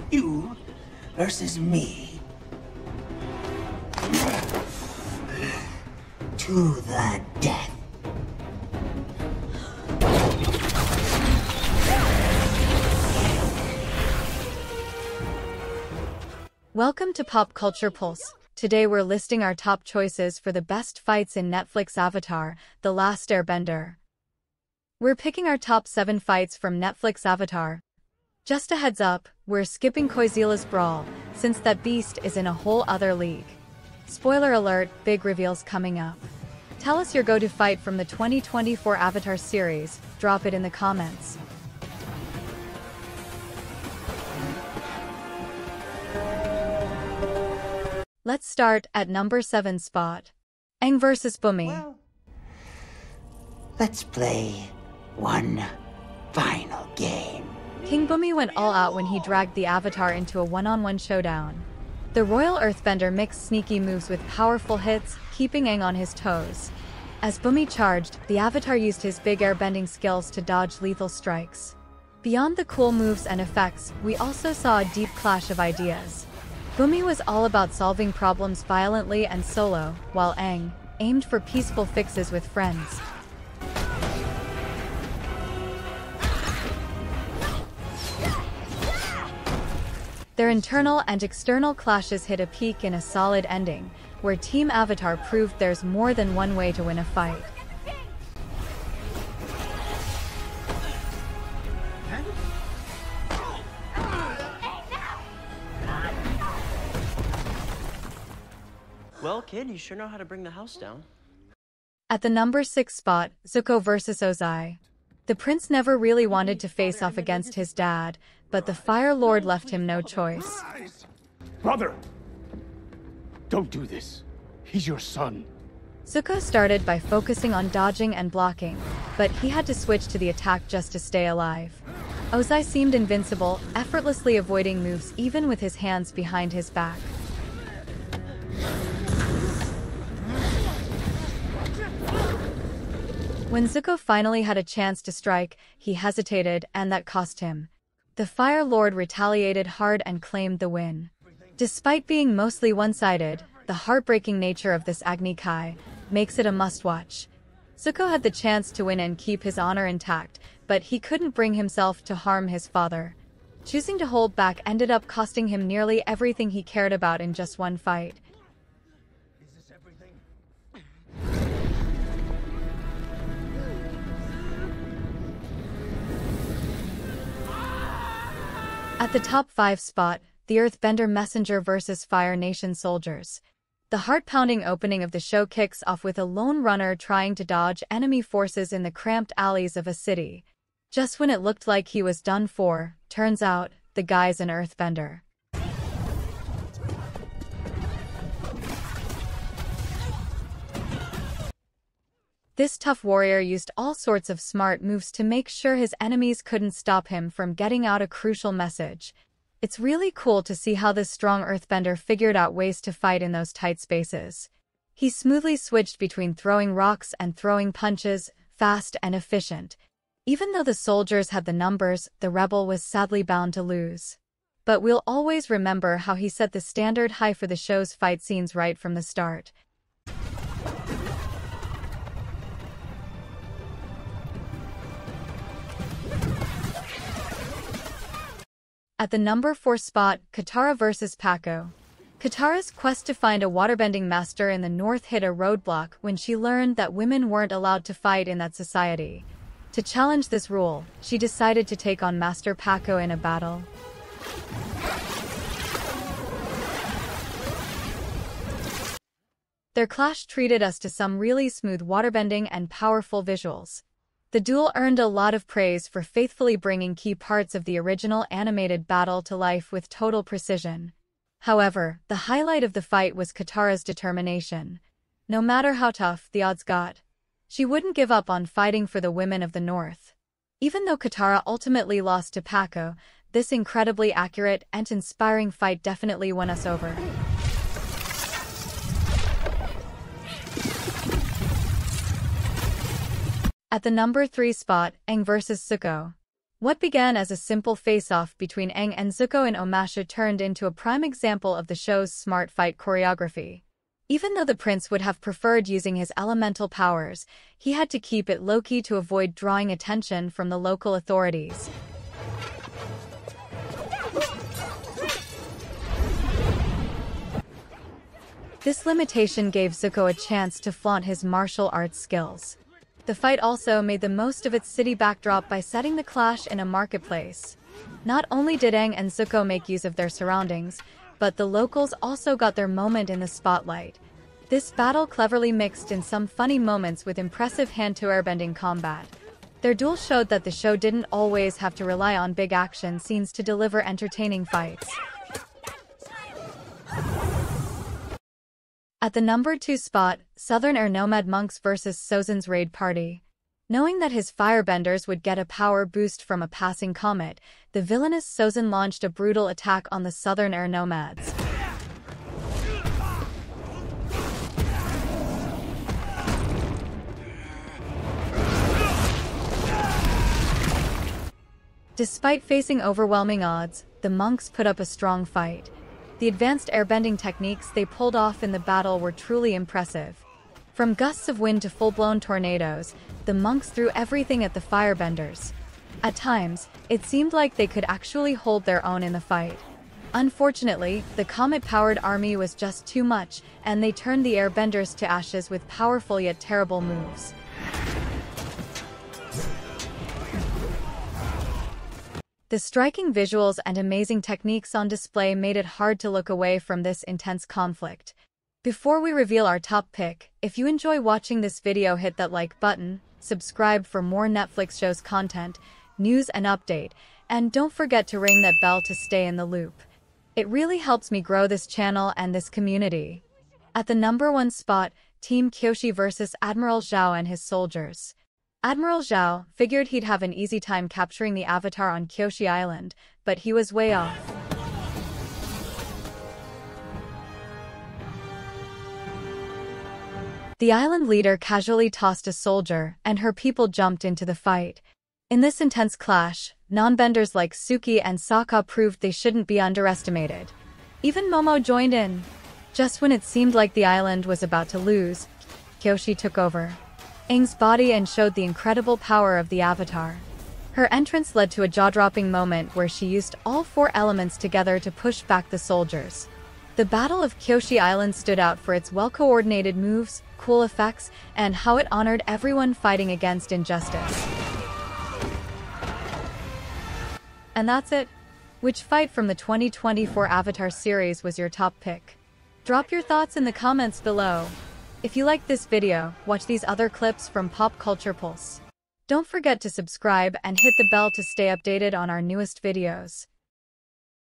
You versus me. To the death. Welcome to Pop Culture Pulse. Today we're listing our top choices for the best fights in Netflix Avatar: The Last Airbender. We're picking our top 7 fights from Netflix Avatar. Just a heads up, we're skipping Koizila's brawl, since that beast is in a whole other league. Spoiler alert, big reveals coming up. Tell us your go-to fight from the 2024 Avatar series, drop it in the comments. Let's start at number 7 spot. Aang vs. Bumi. Well, let's play one final game. King Bumi went all out when he dragged the Avatar into a one-on-one showdown. The Royal Earthbender mixed sneaky moves with powerful hits, keeping Aang on his toes. As Bumi charged, the Avatar used his big airbending skills to dodge lethal strikes. Beyond the cool moves and effects, we also saw a deep clash of ideas. Bumi was all about solving problems violently and solo, while Aang aimed for peaceful fixes with friends. Their internal and external clashes hit a peak in a solid ending, where Team Avatar proved there's more than one way to win a fight. Well, kid, you sure know how to bring the house down. At the number 6 spot, Zuko vs. Ozai. The prince never really wanted to face off against his dad, but the Fire Lord left him no choice. Brother! Don't do this. He's your son. Zuko started by focusing on dodging and blocking, but he had to switch to the attack just to stay alive. Ozai seemed invincible, effortlessly avoiding moves even with his hands behind his back. When Zuko finally had a chance to strike, he hesitated, and that cost him. The Fire Lord retaliated hard and claimed the win. Despite being mostly one-sided, the heartbreaking nature of this Agni Kai makes it a must-watch. Zuko had the chance to win and keep his honor intact, but he couldn't bring himself to harm his father. Choosing to hold back ended up costing him nearly everything he cared about in just one fight. At the top 5 spot, the Earthbender Messenger vs. Fire Nation soldiers. The heart-pounding opening of the show kicks off with a lone runner trying to dodge enemy forces in the cramped alleys of a city. Just when it looked like he was done for, turns out, the guy's an Earthbender. This tough warrior used all sorts of smart moves to make sure his enemies couldn't stop him from getting out a crucial message. It's really cool to see how this strong Earthbender figured out ways to fight in those tight spaces. He smoothly switched between throwing rocks and throwing punches, fast and efficient. Even though the soldiers had the numbers, the rebel was sadly bound to lose. But we'll always remember how he set the standard high for the show's fight scenes right from the start. At the number 4 spot, Katara vs. Pakko. Katara's quest to find a waterbending master in the north hit a roadblock when she learned that women weren't allowed to fight in that society. To challenge this rule, she decided to take on Master Pakko in a battle. Their clash treated us to some really smooth waterbending and powerful visuals. The duel earned a lot of praise for faithfully bringing key parts of the original animated battle to life with total precision. However, the highlight of the fight was Katara's determination. No matter how tough the odds got, she wouldn't give up on fighting for the women of the North. Even though Katara ultimately lost to Pakko, this incredibly accurate and inspiring fight definitely won us over. At the number 3 spot, Aang vs. Zuko. What began as a simple face-off between Aang and Zuko in Omasha turned into a prime example of the show's smart fight choreography. Even though the prince would have preferred using his elemental powers, he had to keep it low-key to avoid drawing attention from the local authorities. This limitation gave Zuko a chance to flaunt his martial arts skills. The fight also made the most of its city backdrop by setting the clash in a marketplace. Not only did Aang and Zuko make use of their surroundings, but the locals also got their moment in the spotlight. This battle cleverly mixed in some funny moments with impressive hand-to-airbending combat. Their duel showed that the show didn't always have to rely on big action scenes to deliver entertaining fights. At the number 2 spot, Southern Air Nomad Monks vs. Sozin's Raid Party. Knowing that his firebenders would get a power boost from a passing comet, the villainous Sozin launched a brutal attack on the Southern Air Nomads. Despite facing overwhelming odds, the monks put up a strong fight. The advanced airbending techniques they pulled off in the battle were truly impressive. From gusts of wind to full-blown tornadoes, the monks threw everything at the firebenders. At times, it seemed like they could actually hold their own in the fight. Unfortunately, the comet-powered army was just too much, and they turned the airbenders to ashes with powerful yet terrible moves. The striking visuals and amazing techniques on display made it hard to look away from this intense conflict. Before we reveal our top pick, if you enjoy watching this video, hit that like button, subscribe for more Netflix shows content, news and update, and don't forget to ring that bell to stay in the loop. It really helps me grow this channel and this community. At the number 1 spot, Team Kyoshi vs. Admiral Zhao and his soldiers. Admiral Zhao figured he'd have an easy time capturing the Avatar on Kyoshi Island, but he was way off. The island leader casually tossed a soldier, and her people jumped into the fight. In this intense clash, non-benders like Suki and Sokka proved they shouldn't be underestimated. Even Momo joined in. Just when it seemed like the island was about to lose, Kyoshi took over Aang's body and showed the incredible power of the Avatar. Her entrance led to a jaw-dropping moment where she used all 4 elements together to push back the soldiers. The Battle of Kyoshi Island stood out for its well-coordinated moves, cool effects, and how it honored everyone fighting against injustice. And that's it. Which fight from the 2024 Avatar series was your top pick? Drop your thoughts in the comments below. If you liked this video, watch these other clips from Pop Culture Pulse. Don't forget to subscribe and hit the bell to stay updated on our newest videos.